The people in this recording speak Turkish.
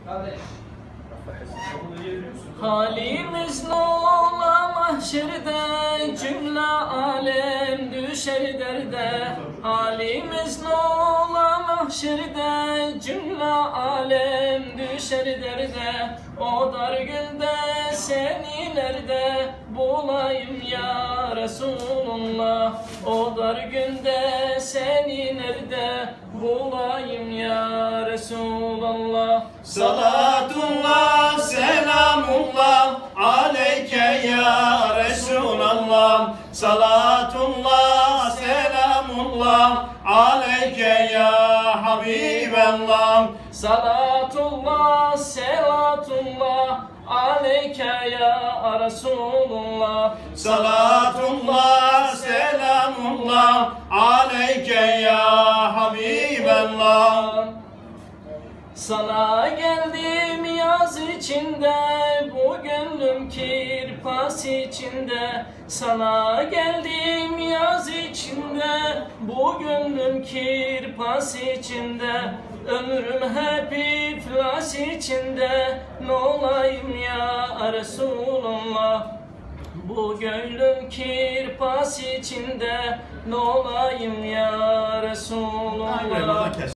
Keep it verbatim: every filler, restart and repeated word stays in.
Halimiz ola mahşerde, cümle alem düşer derde. Halimiz ola mahşerde, cümle alem düşer derde. O dar günde seni nerede bulayım ya Resulullah? O dar günde seni nerede bulayım ya Resulullah? Salatullah, selamullah aleyke ya Resulallah. Salatullah, selamullah aleyke ya Habiballah. Salatullah, selatullah aleyke ya Resulullah. Salatullah, selamullah aleyke ya Habiballah. Sana geldim yaz içinde, bu gönlüm kirpas içinde. Sana geldim yaz içinde, bu gönlüm kirpas içinde. Ömrüm hep iflas içinde, ne olayım ya Resulullah? Bu gönlüm kirpas içinde, ne olayım ya Resulullah?